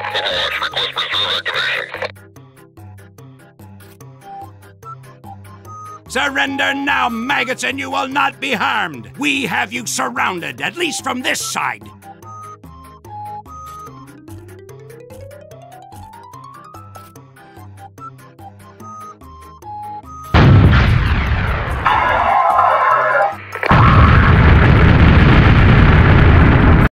Surrender now, maggots, and you will not be harmed. We have you surrounded, at least from this side.